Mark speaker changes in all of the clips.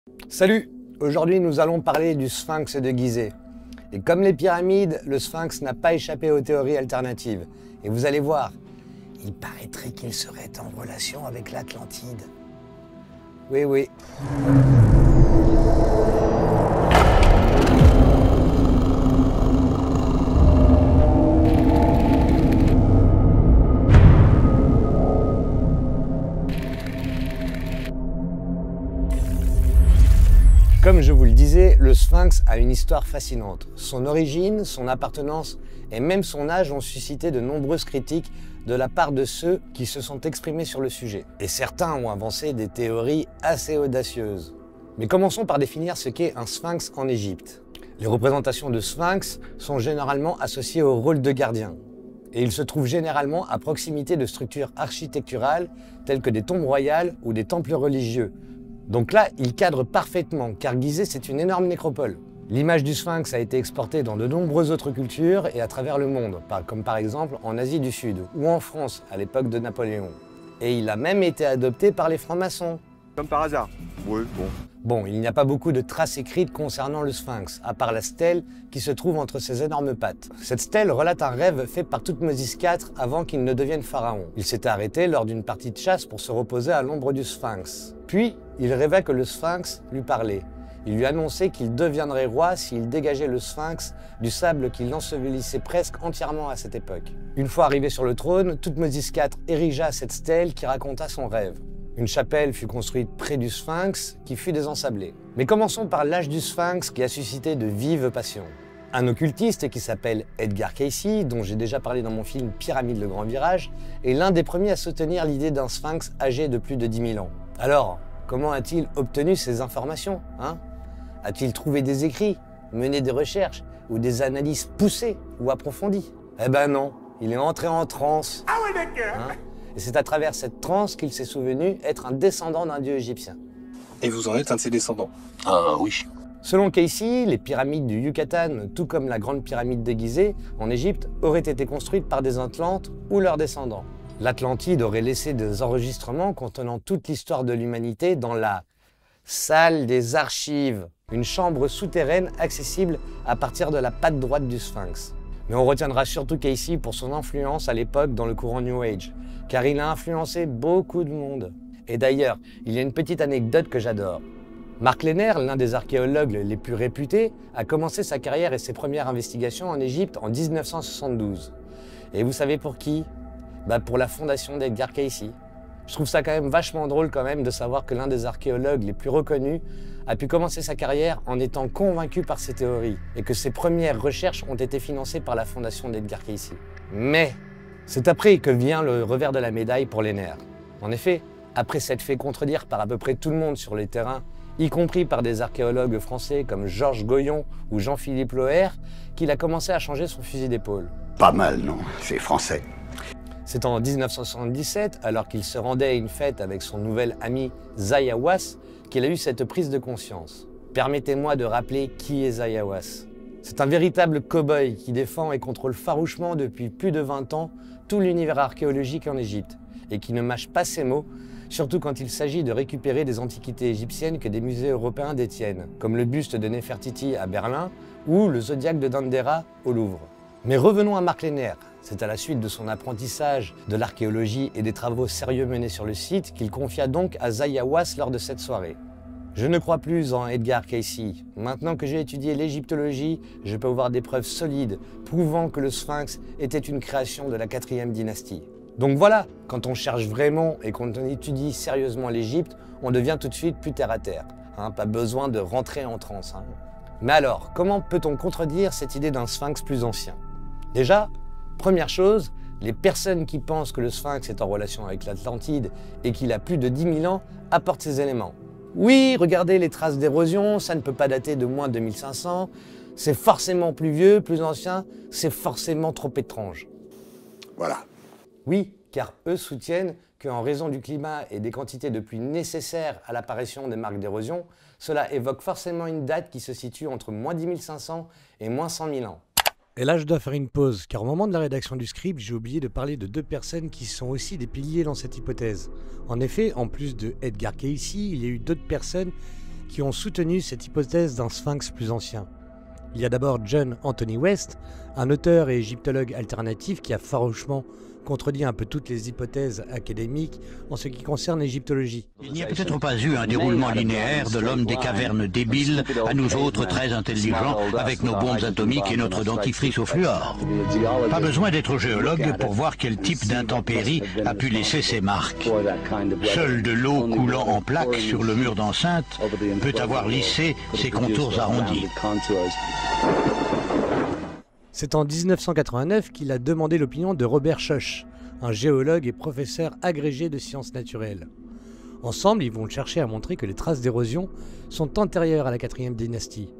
Speaker 1: Salut! Aujourd'hui, nous allons parler du sphinx de Gizeh. Et comme les pyramides, le sphinx n'a pas échappé aux théories alternatives. Et vous allez voir, il paraîtrait qu'il serait en relation avec l'Atlantide. Oui, oui. Comme je vous le disais, le sphinx a une histoire fascinante. Son origine, son appartenance et même son âge ont suscité de nombreuses critiques de la part de ceux qui se sont exprimés sur le sujet. Et certains ont avancé des théories assez audacieuses. Mais commençons par définir ce qu'est un sphinx en Égypte. Les représentations de sphinx sont généralement associées au rôle de gardien. Et ils se trouvent généralement à proximité de structures architecturales telles que des tombes royales ou des temples religieux. Donc là, il cadre parfaitement, car Gizeh, c'est une énorme nécropole. L'image du sphinx a été exportée dans de nombreuses autres cultures et à travers le monde, comme par exemple en Asie du Sud ou en France à l'époque de Napoléon. Et il a même été adopté par les francs-maçons.
Speaker 2: Comme par hasard. Oui, bon.
Speaker 1: Bon, il n'y a pas beaucoup de traces écrites concernant le sphinx, à part la stèle qui se trouve entre ses énormes pattes. Cette stèle relate un rêve fait par Thoutmôsis IV avant qu'il ne devienne pharaon. Il s'était arrêté lors d'une partie de chasse pour se reposer à l'ombre du sphinx. Puis, il rêvait que le sphinx lui parlait. Il lui annonçait qu'il deviendrait roi s'il dégageait le sphinx du sable qui l'ensevelissait presque entièrement à cette époque. Une fois arrivé sur le trône, Thoutmôsis IV érigea cette stèle qui raconta son rêve. Une chapelle fut construite près du sphinx qui fut désensablée. Mais commençons par l'âge du sphinx qui a suscité de vives passions. Un occultiste qui s'appelle Edgar Cayce, dont j'ai déjà parlé dans mon film Pyramide le Grand Virage, est l'un des premiers à soutenir l'idée d'un sphinx âgé de plus de 10 000 ans. Alors, comment a-t-il obtenu ces informations, hein? A-t-il trouvé des écrits, mené des recherches ou des analyses poussées ou approfondies? Eh ben non, il est entré en transe.
Speaker 2: Ah ouais, d'accord.
Speaker 1: Hein? Et c'est à travers cette transe qu'il s'est souvenu être un descendant d'un dieu égyptien.
Speaker 3: Et vous en êtes un de ses descendants?
Speaker 4: Ah oui.
Speaker 1: Selon Cayce, les pyramides du Yucatan, tout comme la grande pyramide de Gizeh en Égypte, auraient été construites par des Atlantes ou leurs descendants. L'Atlantide aurait laissé des enregistrements contenant toute l'histoire de l'humanité dans la salle des archives, une chambre souterraine accessible à partir de la patte droite du sphinx. Mais on retiendra surtout Cayce pour son influence à l'époque dans le courant New Age, car il a influencé beaucoup de monde. Et d'ailleurs, il y a une petite anecdote que j'adore. Mark Lehner, l'un des archéologues les plus réputés, a commencé sa carrière et ses premières investigations en Égypte en 1972. Et vous savez pour qui? Pour la fondation d'Edgar Cayce. Je trouve ça quand même vachement drôle de savoir que l'un des archéologues les plus reconnus a pu commencer sa carrière en étant convaincu par ses théories et que ses premières recherches ont été financées par la fondation d'Edgar Cayce. Mais c'est après que vient le revers de la médaille pour Lehner. En effet, après s'être fait contredire par à peu près tout le monde sur les terrains, y compris par des archéologues français comme Georges Goyon ou Jean-Philippe Loher, qu'il a commencé à changer son fusil d'épaule.
Speaker 4: Pas mal, non? C'est français.
Speaker 1: C'est en 1977, alors qu'il se rendait à une fête avec son nouvel ami Zaya Hawass, qu'il a eu cette prise de conscience. Permettez-moi de rappeler qui est Zaya Hawass. C'est un véritable cow-boy qui défend et contrôle farouchement depuis plus de 20 ans tout l'univers archéologique en Égypte et qui ne mâche pas ses mots, surtout quand il s'agit de récupérer des antiquités égyptiennes que des musées européens détiennent, comme le buste de Néfertiti à Berlin ou le zodiaque de Dendera au Louvre. Mais revenons à Mark Lehner. C'est à la suite de son apprentissage de l'archéologie et des travaux sérieux menés sur le site qu'il confia donc à Zaya Hawass lors de cette soirée. Je ne crois plus en Edgar Cayce. Maintenant que j'ai étudié l'égyptologie, je peux voir des preuves solides prouvant que le sphinx était une création de la 4e dynastie. Donc voilà, quand on cherche vraiment et qu'on étudie sérieusement l'Égypte, on devient tout de suite plus terre à terre. Pas besoin de rentrer en transe. Mais alors, comment peut-on contredire cette idée d'un sphinx plus ancien? Déjà, première chose, les personnes qui pensent que le sphinx est en relation avec l'Atlantide et qu'il a plus de 10 000 ans apportent ces éléments. Oui, regardez les traces d'érosion, ça ne peut pas dater de moins de 2500, c'est forcément plus vieux, plus ancien, c'est forcément trop étrange.
Speaker 4: Voilà.
Speaker 1: Oui, car eux soutiennent qu'en raison du climat et des quantités de pluie nécessaires à l'apparition des marques d'érosion, cela évoque forcément une date qui se situe entre moins 10 500 et moins 100 000 ans. Et là, je dois faire une pause, car au moment de la rédaction du script, j'ai oublié de parler de deux personnes qui sont aussi des piliers dans cette hypothèse. En effet, en plus de Edgar Cayce, il y a eu d'autres personnes
Speaker 5: qui ont soutenu cette hypothèse d'un sphinx plus ancien. Il y a d'abord John Anthony West, un auteur et égyptologue alternatif qui a farouchement contredit un peu toutes les hypothèses académiques en ce qui concerne l'égyptologie.
Speaker 6: Il n'y a peut-être pas eu un déroulement linéaire de l'homme des cavernes débile à nous autres très intelligents avec nos bombes atomiques et notre dentifrice au fluor. Pas besoin d'être géologue pour voir quel type d'intempérie a pu laisser ses marques. Seule de l'eau coulant en plaques sur le mur d'enceinte peut avoir lissé ses contours arrondis.
Speaker 5: C'est en 1989 qu'il a demandé l'opinion de Robert Schoch, un géologue et professeur agrégé de sciences naturelles. Ensemble, ils vont chercher à montrer que les traces d'érosion sont antérieures à la 4e dynastie.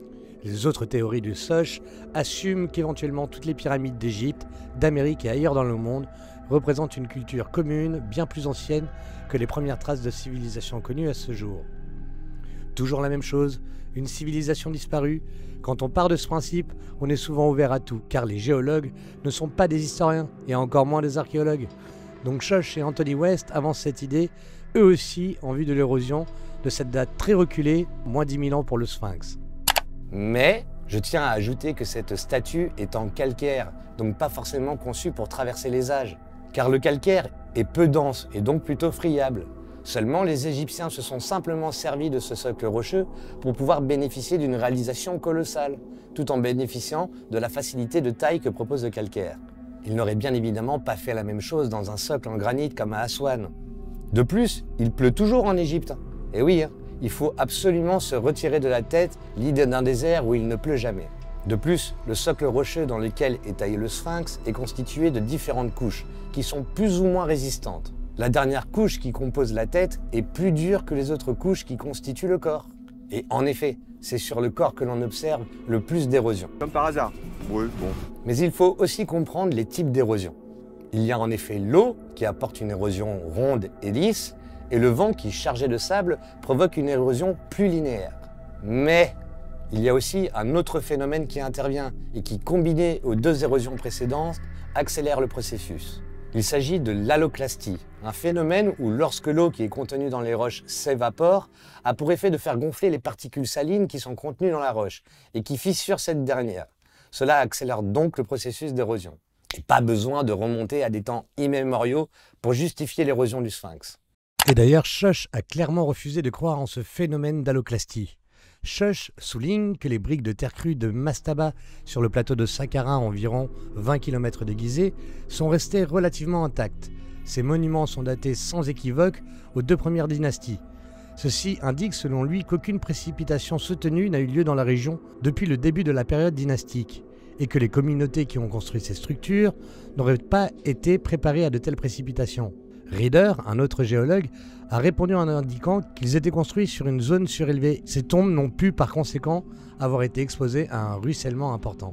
Speaker 5: Les autres théories de Schoch assument qu'éventuellement toutes les pyramides d'Égypte, d'Amérique et ailleurs dans le monde représentent une culture commune bien plus ancienne que les premières traces de civilisation connues à ce jour. Toujours la même chose, une civilisation disparue. Quand on part de ce principe, on est souvent ouvert à tout, car les géologues ne sont pas des historiens, et encore moins des archéologues. Donc Schoch et Anthony West avancent cette idée, eux aussi en vue de l'érosion de cette date très reculée, moins 10 000 ans pour le Sphinx.
Speaker 1: Mais je tiens à ajouter que cette statue est en calcaire, donc pas forcément conçue pour traverser les âges. Car le calcaire est peu dense et donc plutôt friable. Seulement, les Égyptiens se sont simplement servis de ce socle rocheux pour pouvoir bénéficier d'une réalisation colossale, tout en bénéficiant de la facilité de taille que propose le calcaire. Ils n'auraient bien évidemment pas fait la même chose dans un socle en granit comme à Aswan. De plus, il pleut toujours en Égypte. Et oui, il faut absolument se retirer de la tête l'idée d'un désert où il ne pleut jamais. De plus, le socle rocheux dans lequel est taillé le sphinx est constitué de différentes couches, qui sont plus ou moins résistantes. La dernière couche qui compose la tête est plus dure que les autres couches qui constituent le corps. Et en effet, c'est sur le corps que l'on observe le plus d'érosion.
Speaker 2: Comme par hasard. Oui, bon.
Speaker 1: Mais il faut aussi comprendre les types d'érosion. Il y a en effet l'eau qui apporte une érosion ronde et lisse, et le vent qui, chargé de sable, provoque une érosion plus linéaire. Mais il y a aussi un autre phénomène qui intervient et qui, combiné aux deux érosions précédentes, accélère le processus. Il s'agit de l'haloclastie, un phénomène où lorsque l'eau qui est contenue dans les roches s'évapore, a pour effet de faire gonfler les particules salines qui sont contenues dans la roche et qui fissurent cette dernière. Cela accélère donc le processus d'érosion. Et pas besoin de remonter à des temps immémoriaux pour justifier l'érosion du sphinx.
Speaker 5: Et d'ailleurs, Schoch a clairement refusé de croire en ce phénomène d'haloclastie. Schoch souligne que les briques de terre crue de Mastaba sur le plateau de Saqqara, environ 20 km de Gizeh, sont restées relativement intactes. Ces monuments sont datés sans équivoque aux 2 premières dynasties. Ceci indique selon lui qu'aucune précipitation soutenue n'a eu lieu dans la région depuis le début de la période dynastique et que les communautés qui ont construit ces structures n'auraient pas été préparées à de telles précipitations. Reeder, un autre géologue, a répondu en indiquant qu'ils étaient construits sur une zone surélevée. Ces tombes n'ont pu par conséquent avoir été exposées à un ruissellement important.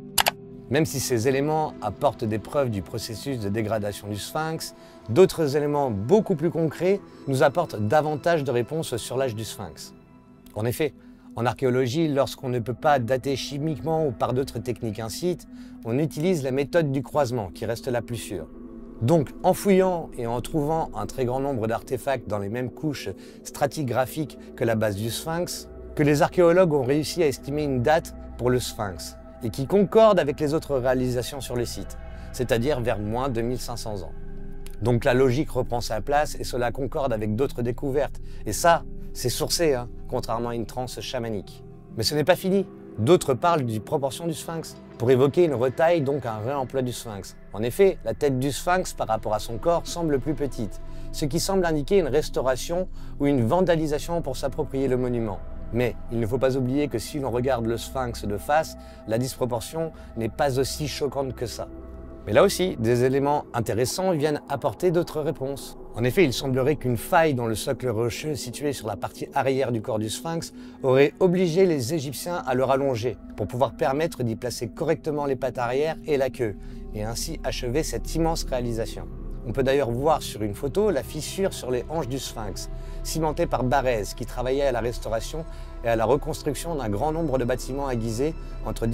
Speaker 1: Même si ces éléments apportent des preuves du processus de dégradation du sphinx, d'autres éléments beaucoup plus concrets nous apportent davantage de réponses sur l'âge du sphinx. En effet, en archéologie, lorsqu'on ne peut pas dater chimiquement ou par d'autres techniques un site, on utilise la méthode du croisement qui reste la plus sûre. Donc, en fouillant et en trouvant un très grand nombre d'artefacts dans les mêmes couches stratigraphiques que la base du sphinx, que les archéologues ont réussi à estimer une date pour le sphinx, et qui concorde avec les autres réalisations sur le site, c'est-à-dire vers moins 2500 ans. Donc la logique reprend sa place et cela concorde avec d'autres découvertes. Et ça, c'est sourcé, contrairement à une transe chamanique. Mais ce n'est pas fini. D'autres parlent des proportions du sphinx, pour évoquer une retaille, donc un réemploi du sphinx. En effet, la tête du sphinx par rapport à son corps semble plus petite, ce qui semble indiquer une restauration ou une vandalisation pour s'approprier le monument. Mais il ne faut pas oublier que si l'on regarde le sphinx de face, la disproportion n'est pas aussi choquante que ça. Mais là aussi, des éléments intéressants viennent apporter d'autres réponses. En effet, il semblerait qu'une faille dans le socle rocheux situé sur la partie arrière du corps du sphinx aurait obligé les Égyptiens à le rallonger pour pouvoir permettre d'y placer correctement les pattes arrière et la queue, et ainsi achever cette immense réalisation. On peut d'ailleurs voir sur une photo la fissure sur les hanches du sphinx, cimentée par Barès, qui travaillait à la restauration et à la reconstruction d'un grand nombre de bâtiments à Gizeh entre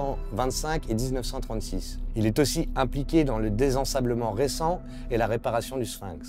Speaker 1: 1925 et 1936. Il est aussi impliqué dans le désensablement récent et la réparation du sphinx.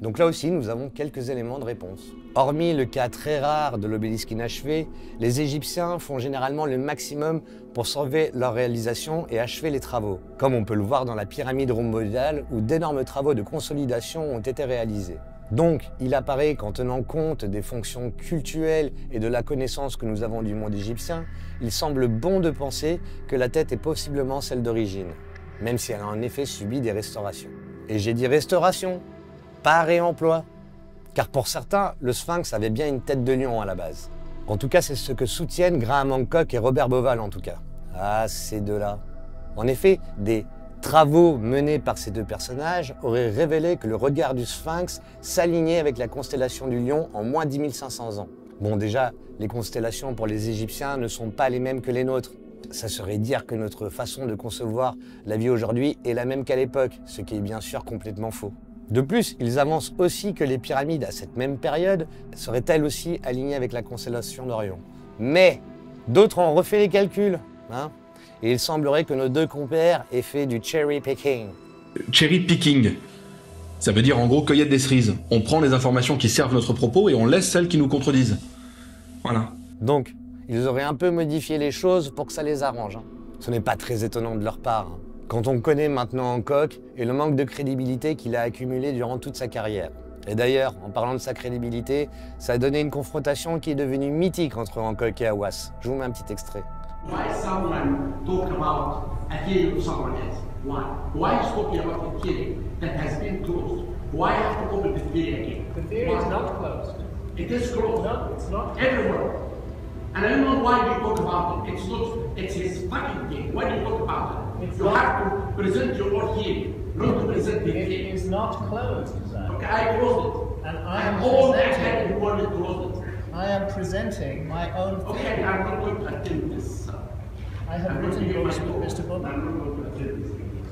Speaker 1: Donc là aussi, nous avons quelques éléments de réponse. Hormis le cas très rare de l'obélisque inachevé, les Égyptiens font généralement le maximum pour sauver leur réalisation et achever les travaux, comme on peut le voir dans la pyramide rhomboïdale où d'énormes travaux de consolidation ont été réalisés. Donc, il apparaît qu'en tenant compte des fonctions cultuelles et de la connaissance que nous avons du monde égyptien, il semble bon de penser que la tête est possiblement celle d'origine, même si elle a en effet subi des restaurations. Et j'ai dit restauration, pas réemploi, car pour certains, le Sphinx avait bien une tête de lion à la base. En tout cas, c'est ce que soutiennent Graham Hancock et Robert Bauval en tout cas. Ah, ces deux-là. En effet, des travaux menés par ces deux personnages auraient révélé que le regard du Sphinx s'alignait avec la constellation du Lion en moins 10 500 ans. Bon, déjà, les constellations pour les Égyptiens ne sont pas les mêmes que les nôtres. Ça serait dire que notre façon de concevoir la vie aujourd'hui est la même qu'à l'époque, ce qui est bien sûr complètement faux. De plus, ils avancent aussi que les pyramides à cette même période seraient elles aussi alignées avec la constellation d'Orion. Mais d'autres ont refait les calculs, hein, et il semblerait que nos deux compères aient fait du cherry picking.
Speaker 3: Cherry picking, ça veut dire en gros cueillette des cerises. On prend les informations qui servent notre propos et on laisse celles qui nous contredisent. Voilà.
Speaker 1: Donc, ils auraient un peu modifié les choses pour que ça les arrange. Hein. Ce n'est pas très étonnant de leur part, hein, quand on connaît maintenant Hancock et le manque de crédibilité qu'il a accumulé durant toute sa carrière. Et d'ailleurs, en parlant de sa crédibilité, ça a donné une confrontation qui est devenue mythique entre Hancock et Hawass. Je vous mets un petit extrait.
Speaker 7: Why someone talk about a killing of someone else? Why? Why is talking about a killing that has been closed? Why have to open the theory again?
Speaker 8: The theory is not closed.
Speaker 7: It is closed.
Speaker 8: No, it's not.
Speaker 7: Everywhere. And I don't know why you talk about it. It's not. It's his fucking thing. Why do you talk about it? You have to present your own theory, not to present the theory.
Speaker 8: It is not closed, sir.
Speaker 7: Okay, I closed it.
Speaker 8: And I am
Speaker 7: all
Speaker 8: presenting.
Speaker 7: that who wanted to close it.
Speaker 8: I am presenting my own theory.
Speaker 7: Okay, I'm not going to attend this.
Speaker 8: I have written books with Mr. Bobby.
Speaker 7: I'm not going to attend this.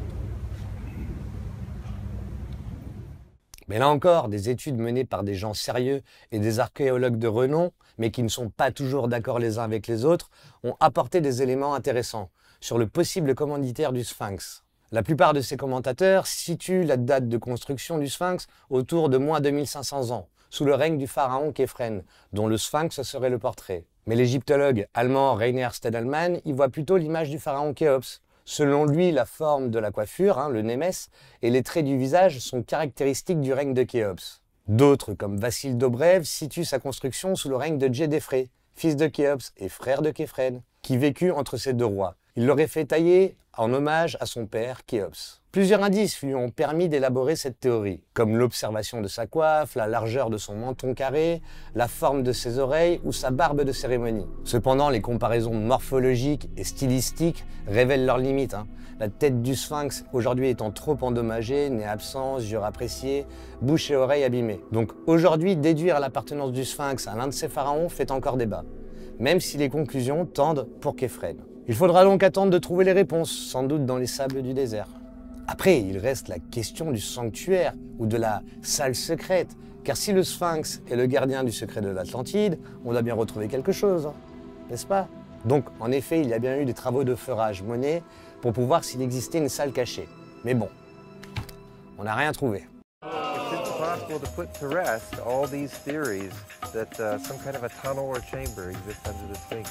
Speaker 1: Mais là encore, des études menées par des gens sérieux et des archéologues de renom, mais qui ne sont pas toujours d'accord les uns avec les autres, ont apporté des éléments intéressants sur le possible commanditaire du Sphinx. La plupart de ces commentateurs situent la date de construction du Sphinx autour de moins 2500 ans, sous le règne du pharaon Képhren, dont le Sphinx serait le portrait. Mais l'égyptologue allemand Rainer Stedelmann y voit plutôt l'image du pharaon Khéops. Selon lui, la forme de la coiffure, le némès, et les traits du visage sont caractéristiques du règne de Khéops. D'autres, comme Vassile Dobrev, situent sa construction sous le règne de Djedefré, fils de Khéops et frère de Képhren, qui vécut entre ces deux rois. Il l'aurait fait tailler en hommage à son père Khéops. Plusieurs indices lui ont permis d'élaborer cette théorie, comme l'observation de sa coiffe, la largeur de son menton carré, la forme de ses oreilles ou sa barbe de cérémonie. Cependant, les comparaisons morphologiques et stylistiques révèlent leurs limites. La tête du Sphinx, aujourd'hui étant trop endommagée, nez absent, yeux rapréciés, bouche et oreilles abîmées. Donc aujourd'hui, déduire l'appartenance du Sphinx à l'un de ces pharaons fait encore débat, même si les conclusions tendent pour Képhren. Il faudra donc attendre de trouver les réponses, sans doute dans les sables du désert. Après, il reste la question du sanctuaire ou de la salle secrète, car si le Sphinx est le gardien du secret de l'Atlantide, on doit bien retrouver quelque chose, n'est-ce pas? Donc, en effet, il y a bien eu des travaux de feurage menés pour pouvoir s'il existait une salle cachée. Mais bon, on n'a rien trouvé.
Speaker 2: It's impossible to put to rest all these theories that some kind of a tunnel or chamber exists under the Sphinx.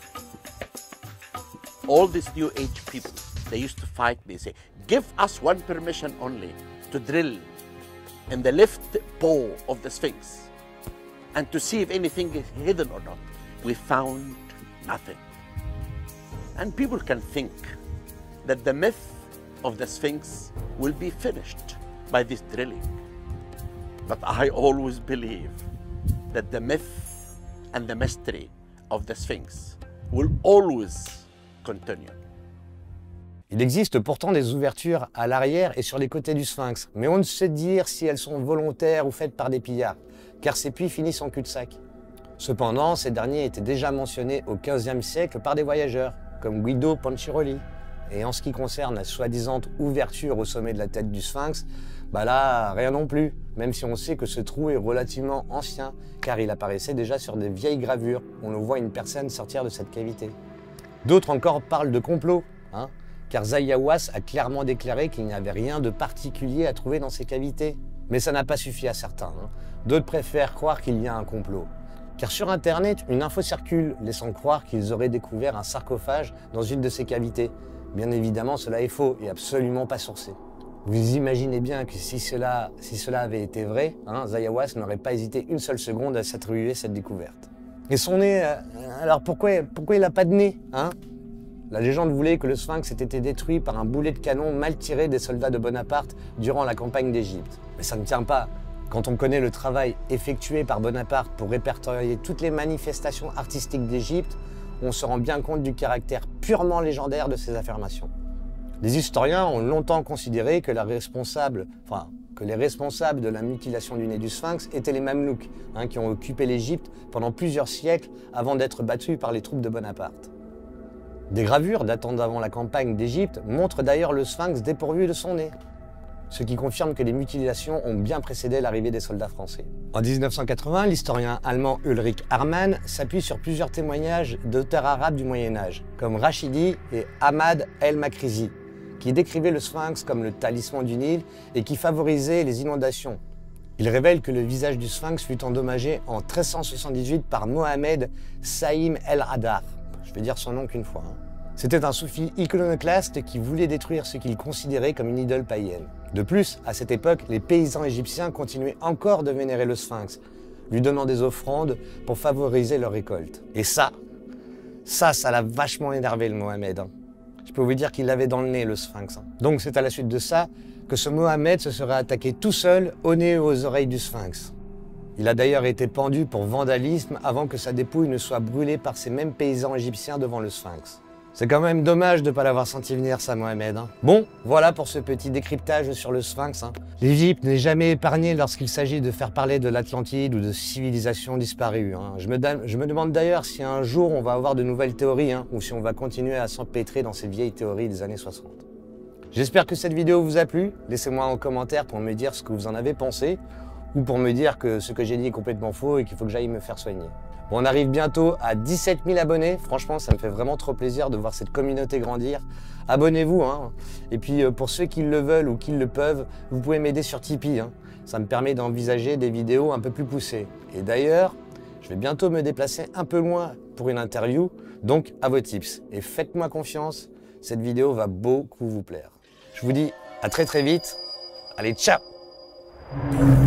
Speaker 9: All these New Age people, they used to fight me, say, give us one permission only to drill in the left paw of the Sphinx and to see if anything is hidden or not. We found nothing. And people can think that the myth of the Sphinx will be finished by this drilling. But I always believe that the myth and the mystery of the Sphinx will always continue.
Speaker 1: Il existe pourtant des ouvertures à l'arrière et sur les côtés du Sphinx, mais on ne sait dire si elles sont volontaires ou faites par des pillards, car ces puits finissent en cul-de-sac. Cependant, ces derniers étaient déjà mentionnés au XVe siècle par des voyageurs, comme Guido Panciroli. Et en ce qui concerne la soi-disant ouverture au sommet de la tête du Sphinx, bah là, rien non plus, même si on sait que ce trou est relativement ancien, car il apparaissait déjà sur des vieilles gravures, où on voit une personne sortir de cette cavité. D'autres encore parlent de complot, car Zaya Hawass a clairement déclaré qu'il n'y avait rien de particulier à trouver dans ces cavités. Mais ça n'a pas suffi à certains. D'autres préfèrent croire qu'il y a un complot. Car sur Internet, une info circule laissant croire qu'ils auraient découvert un sarcophage dans une de ces cavités. Bien évidemment, cela est faux et absolument pas sourcé. Vous imaginez bien que si cela avait été vrai, Zaya Wass n'aurait pas hésité une seule seconde à s'attribuer cette découverte. Et son nez, alors pourquoi il n'a pas de nez, La légende voulait que le Sphinx ait été détruit par un boulet de canon mal tiré des soldats de Bonaparte durant la campagne d'Égypte. Mais ça ne tient pas. Quand on connaît le travail effectué par Bonaparte pour répertorier toutes les manifestations artistiques d'Égypte, on se rend bien compte du caractère purement légendaire de ces affirmations. Les historiens ont longtemps considéré que les responsables de la mutilation du nez du Sphinx étaient les Mamelouks, qui ont occupé l'Égypte pendant plusieurs siècles avant d'être battus par les troupes de Bonaparte. Des gravures datant d'avant la campagne d'Égypte montrent d'ailleurs le Sphinx dépourvu de son nez, ce qui confirme que les mutilations ont bien précédé l'arrivée des soldats français. En 1980, l'historien allemand Ulrich Hartmann s'appuie sur plusieurs témoignages d'auteurs arabes du Moyen-Âge, comme Rachidi et Ahmad el-Makrizi, qui décrivaient le Sphinx comme le talisman du Nil et qui favorisait les inondations. Il révèle que le visage du Sphinx fut endommagé en 1378 par Mohamed Saïm el-Hadar. Je vais dire son nom qu'une fois. C'était un soufi iconoclaste qui voulait détruire ce qu'il considérait comme une idole païenne. De plus, à cette époque, les paysans égyptiens continuaient encore de vénérer le Sphinx, lui donnant des offrandes pour favoriser leur récolte. Et ça l'a vachement énervé le Mohamed. Je peux vous dire qu'il l'avait dans le nez, le Sphinx. Donc c'est à la suite de ça que ce Mohamed se serait attaqué tout seul au nez et aux oreilles du Sphinx. Il a d'ailleurs été pendu pour vandalisme avant que sa dépouille ne soit brûlée par ces mêmes paysans égyptiens devant le Sphinx. C'est quand même dommage de ne pas l'avoir senti venir, ça, Mohamed. Bon, voilà pour ce petit décryptage sur le Sphinx. L'Égypte n'est jamais épargnée lorsqu'il s'agit de faire parler de l'Atlantide ou de civilisations disparues. Je me demande d'ailleurs si un jour on va avoir de nouvelles théories, ou si on va continuer à s'empêtrer dans ces vieilles théories des années 60. J'espère que cette vidéo vous a plu. Laissez-moi en commentaire pour me dire ce que vous en avez pensé, ou pour me dire que ce que j'ai dit est complètement faux et qu'il faut que j'aille me faire soigner. Bon, on arrive bientôt à 17 000 abonnés. Franchement, ça me fait vraiment trop plaisir de voir cette communauté grandir. Abonnez-vous. Et puis, pour ceux qui le veulent ou qui le peuvent, vous pouvez m'aider sur Tipeee. Ça me permet d'envisager des vidéos un peu plus poussées. Et d'ailleurs, je vais bientôt me déplacer un peu loin pour une interview. Donc, à vos tips. Et faites-moi confiance, cette vidéo va beaucoup vous plaire. Je vous dis à très vite. Allez, ciao!